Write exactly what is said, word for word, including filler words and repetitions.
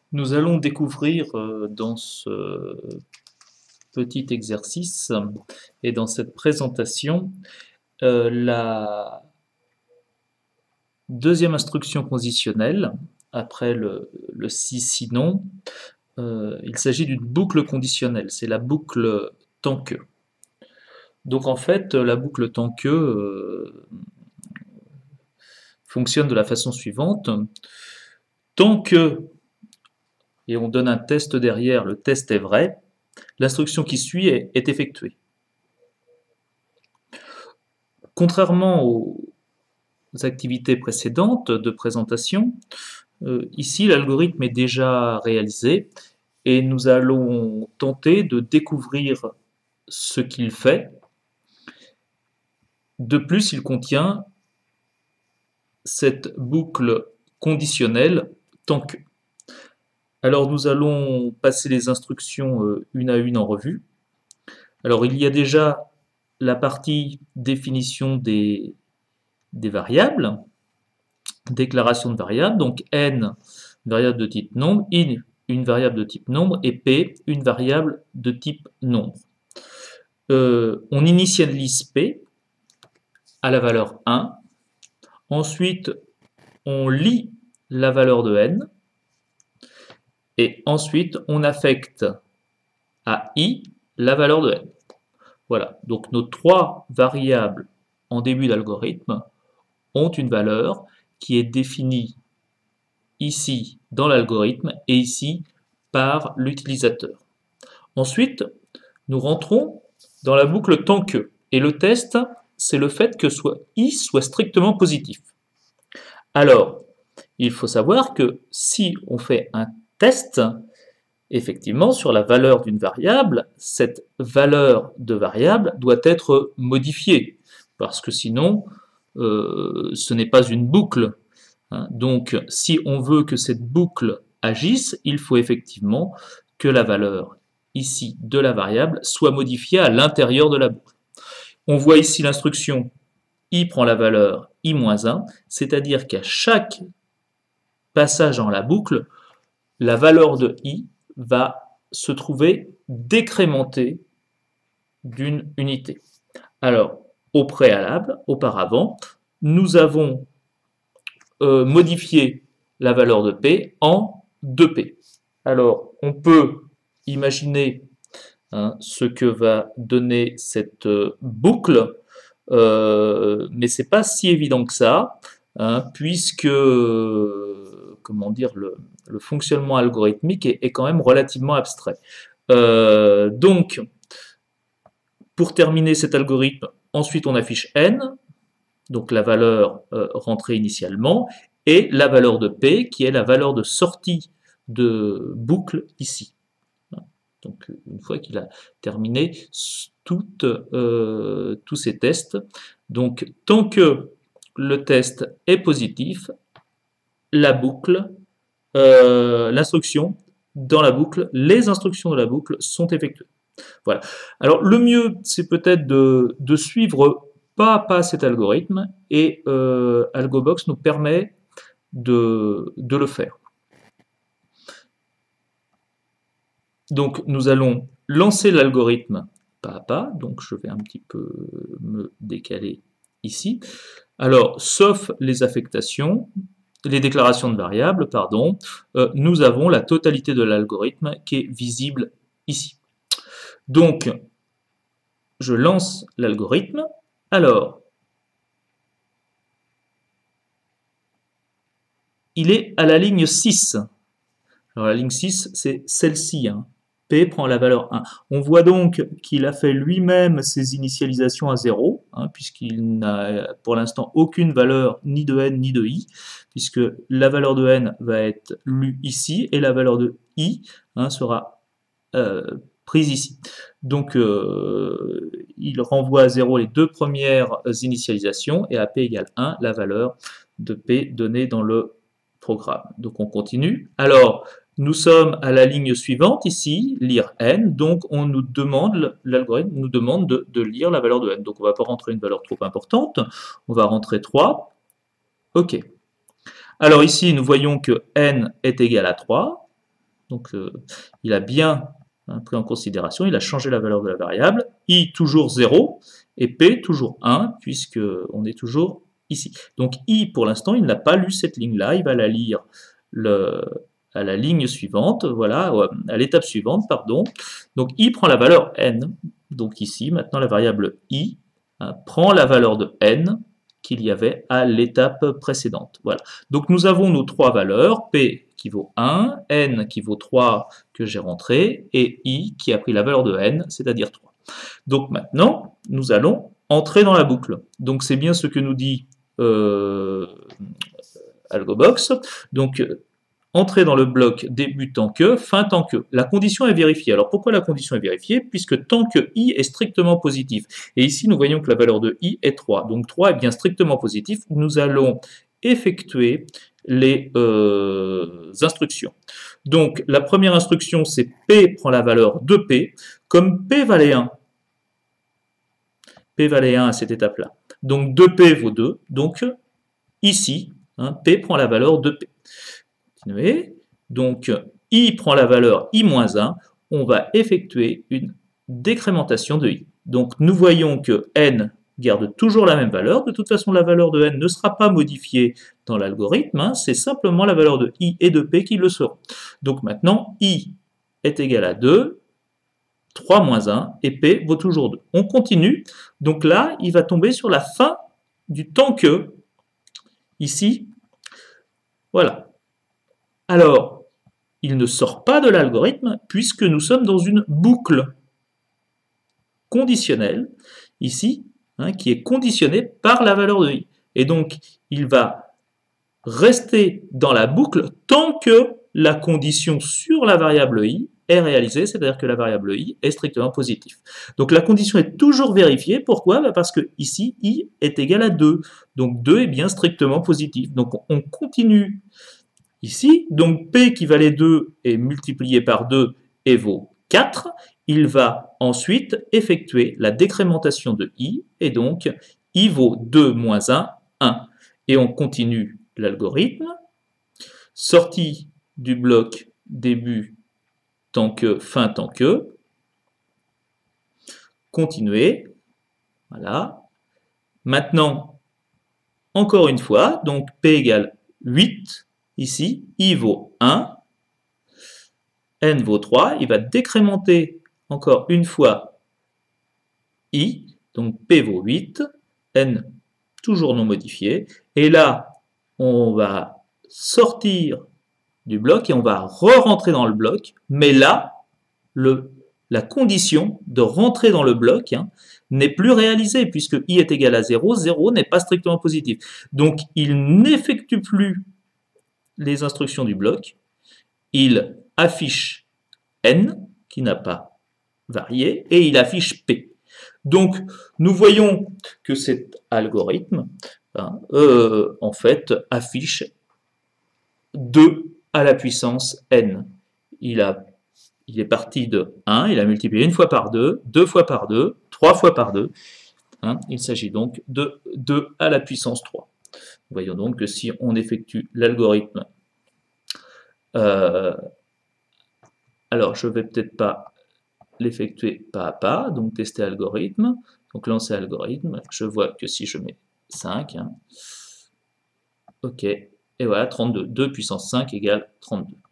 Nous allons découvrir euh, dans ce petit exercice et dans cette présentation euh, la deuxième instruction conditionnelle après le, le si sinon. Euh, il s'agit d'une boucle conditionnelle, c'est la boucle tant que. Donc en fait, la boucle tant que euh, fonctionne de la façon suivante. Tant que, et on donne un test derrière, le test est vrai, l'instruction qui suit est, est effectuée. Contrairement aux activités précédentes de présentation, euh, ici l'algorithme est déjà réalisé et nous allons tenter de découvrir ce qu'il fait. De plus, il contient cette boucle conditionnelle tant que. Alors nous allons passer les instructions euh, une à une en revue. Alors il y a déjà la partie définition des, des variables, déclaration de variables, donc n, une variable de type nombre, in, une variable de type nombre, et p, une variable de type nombre. Euh, on initialise p à la valeur un, ensuite on lit la valeur de n, et ensuite on affecte à i la valeur de n. Voilà, donc nos trois variables en début d'algorithme ont une valeur qui est définie ici dans l'algorithme et ici par l'utilisateur. Ensuite, nous rentrons dans la boucle tant que. Et le test, c'est le fait que soit i soit strictement positif. Alors, il faut savoir que si on fait un test, effectivement, sur la valeur d'une variable, cette valeur de variable doit être modifiée, parce que sinon, euh, ce n'est pas une boucle. Hein. Donc, si on veut que cette boucle agisse, il faut effectivement que la valeur ici de la variable soit modifiée à l'intérieur de la boucle. On voit ici l'instruction i prend la valeur i moins un, c'est-à-dire qu'à chaque passage dans la boucle, la valeur de i va se trouver décrémentée d'une unité. Alors, au préalable, auparavant, nous avons euh, modifié la valeur de p en deux p. Alors, on peut imaginer hein, ce que va donner cette euh, boucle, euh, mais c'est pas si évident que ça, hein, puisque euh, comment dire le, le fonctionnement algorithmique est, est, quand même relativement abstrait. Euh, donc, pour terminer cet algorithme, ensuite on affiche n, donc la valeur euh, rentrée initialement, et la valeur de p, qui est la valeur de sortie de boucle ici. Donc une fois qu'il a terminé toutes, euh, tous ces tests, donc tant que le test est positif, la boucle, euh, l'instruction dans la boucle, les instructions de la boucle sont effectuées. Voilà. Alors le mieux, c'est peut-être de, de suivre pas à pas cet algorithme et euh, AlgoBox nous permet de, de le faire. Donc nous allons lancer l'algorithme pas à pas, donc je vais un petit peu me décaler ici. Alors, sauf les affectations, les déclarations de variables, pardon, euh, nous avons la totalité de l'algorithme qui est visible ici. Donc, je lance l'algorithme. Alors, il est à la ligne six. Alors la ligne six, c'est celle-ci. Hein. P prend la valeur un. On voit donc qu'il a fait lui-même ses initialisations à zéro, hein, puisqu'il n'a pour l'instant aucune valeur ni de n ni de i, puisque la valeur de n va être lue ici, et la valeur de i hein, sera euh, prise ici. Donc euh, il renvoie à zéro les deux premières initialisations, et à p égale un, la valeur de p donnée dans le programme. Donc on continue. Alors, nous sommes à la ligne suivante ici, lire n, donc on nous demande, l'algorithme nous demande de, de lire la valeur de n. Donc on ne va pas rentrer une valeur trop importante, on va rentrer trois. OK. Alors ici, nous voyons que n est égal à trois. Donc euh, il a bien hein, pris en considération, il a changé la valeur de la variable, i toujours zéro, et p toujours un, puisque on est toujours ici. Donc i, pour l'instant, il n'a pas lu cette ligne-là, il va la lire le, à la ligne suivante, voilà, à l'étape suivante, pardon. Donc i prend la valeur n, donc ici, maintenant la variable i hein, prend la valeur de n qu'il y avait à l'étape précédente. Voilà. Donc nous avons nos trois valeurs, p qui vaut un, n qui vaut trois que j'ai rentré, et i qui a pris la valeur de n, c'est-à-dire trois. Donc maintenant, nous allons entrer dans la boucle. Donc c'est bien ce que nous dit euh, AlgoBox. Donc entrer dans le bloc début tant que, fin tant que. La condition est vérifiée. Alors pourquoi la condition est vérifiée? Puisque tant que i est strictement positif. Et ici, nous voyons que la valeur de i est trois. Donc trois est bien strictement positif. Nous allons effectuer les euh, instructions. Donc la première instruction, c'est p prend la valeur de p. Comme p valait un, p valait un à cette étape-là. Donc deux p vaut deux. Donc ici, hein, p prend la valeur de p. Donc, i prend la valeur i moins un, on va effectuer une décrémentation de i. Donc, nous voyons que n garde toujours la même valeur. De toute façon, la valeur de n ne sera pas modifiée dans l'algorithme. Hein, c'est simplement la valeur de i et de p qui le seront. Donc, maintenant, i est égal à deux, trois moins un, et p vaut toujours deux. On continue. Donc là, il va tomber sur la fin du tant que, ici, voilà. Alors, il ne sort pas de l'algorithme puisque nous sommes dans une boucle conditionnelle, ici, hein, qui est conditionnée par la valeur de i. Et donc, il va rester dans la boucle tant que la condition sur la variable i est réalisée, c'est-à-dire que la variable i est strictement positive. Donc la condition est toujours vérifiée. Pourquoi? Bah parce que ici, i est égal à deux. Donc deux est bien strictement positif. Donc on continue ici, donc P qui valait deux est multiplié par deux et vaut quatre. Il va ensuite effectuer la décrémentation de I, et donc I vaut deux moins un, un. Et on continue l'algorithme. Sortie du bloc début tant que, fin tant que. Continuer. Voilà. Maintenant, encore une fois, donc P égale huit. Ici, i vaut un, n vaut trois, il va décrémenter encore une fois i, donc p vaut huit, n toujours non modifié, et là, on va sortir du bloc et on va re-rentrer dans le bloc, mais là, le, la condition de rentrer dans le bloc hein, n'est plus réalisée, puisque i est égal à zéro, zéro n'est pas strictement positif. Donc, il n'effectue plus les instructions du bloc, il affiche n, qui n'a pas varié, et il affiche p. Donc, nous voyons que cet algorithme, hein, euh, en fait, affiche deux à la puissance n. Il, a, il est parti de un, il a multiplié une fois par deux, deux fois par deux, trois fois par deux. Hein, il s'agit donc de deux à la puissance trois. Voyons donc que si on effectue l'algorithme, euh, alors je ne vais peut-être pas l'effectuer pas à pas, donc tester algorithme, donc lancer algorithme, je vois que si je mets cinq, hein, ok, et voilà, trente-deux, deux puissance cinq égale trente-deux.